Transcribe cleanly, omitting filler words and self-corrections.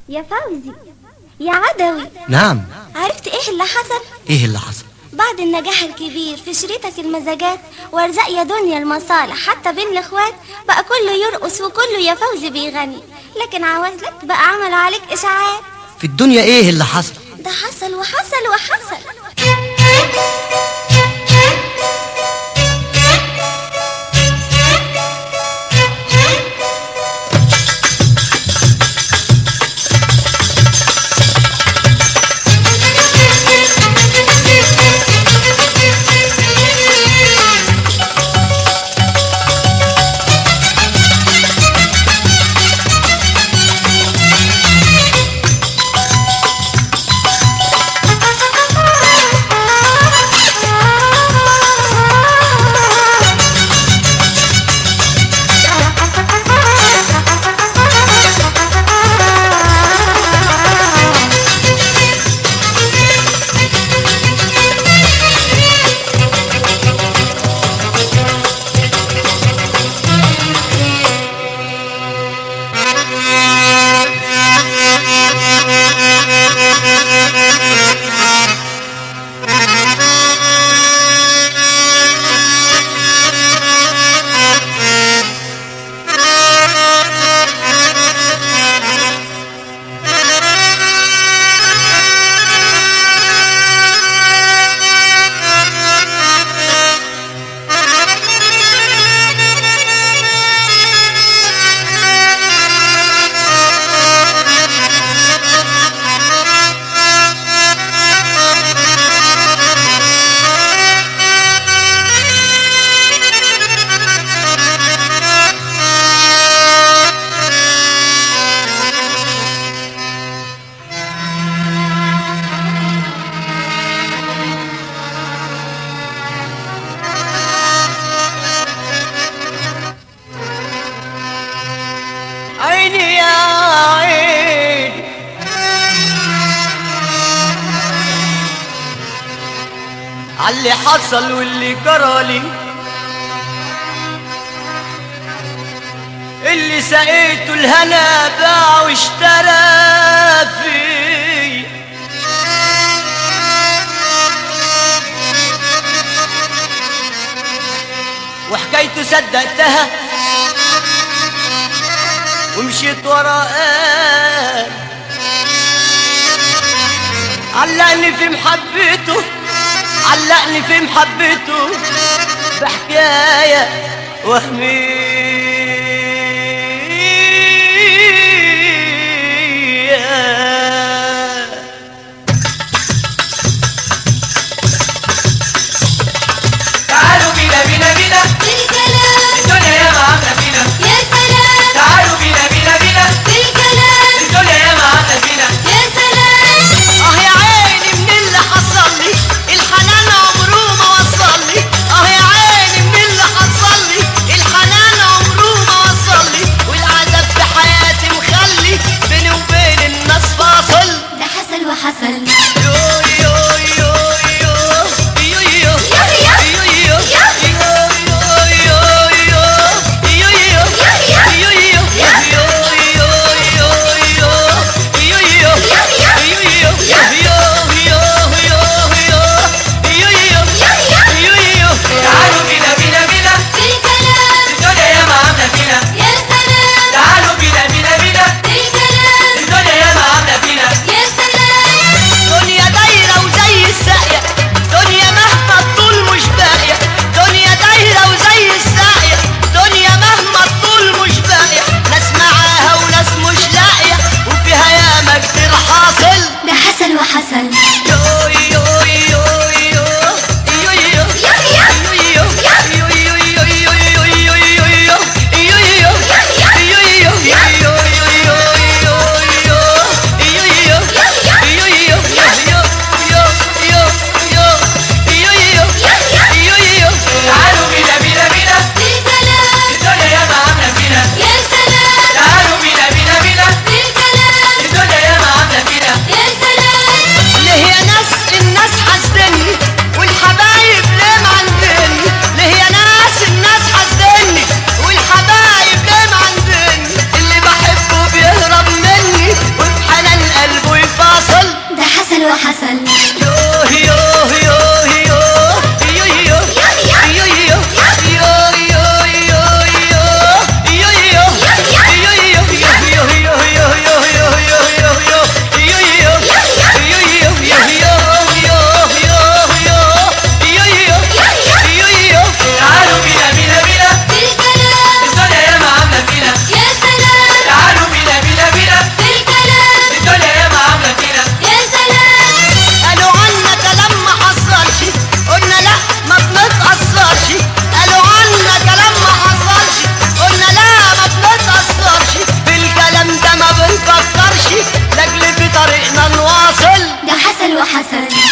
يا فوزي يا عدوي. نعم. عرفت ايه اللي حصل؟ ايه اللي حصل؟ بعد النجاح الكبير في شريطك المزاجات وارزاق يا دنيا المصالح حتى بين الاخوات، بقى كله يرقص وكله يا فوزي بيغني، لكن عوازلك بقى عملوا عليك اشاعات. في الدنيا ايه اللي حصل؟ ده حصل وحصل وحصل. عيني يا عيني عاللي حصل واللي جرالي، اللي سقيته الهنا باع واشترى فيه، وحكايته صدقتها ومشيت ورا علقني في محبته، علقني في محبته بحكاية وهمية. تعالوا بينا بينا بينا بالكلام الدنيا ياما عاملة فينا، يا سلام تعالوا بينا بينا بينا بالكلام الدنيا ياما عاملة فينا. يا سلام يا عيني من اللي حصل لي الحنان عمره ما وصل لي، يا عيني من اللي حصل لي الحنان عمره وحصل. يوه يوه يوه يوه يوه يوه تعالوا بينا بينا بينا في الكلام الدنيا ياما عاملة فينا. يا سلام. تعالوا بينا بينا بينا في الكلام الدنيا ياما عاملة فينا. يا سلام. قالوا عنا كلام ما حصلش، قلنا لا ما بنتأثرش. قالوا عنا كلام ما حصلش، قلنا لا ما بنتأثرش. بالكلام ده ما بنفكرش، لاجل في طريقنا نواصل. ده حصل وحصل.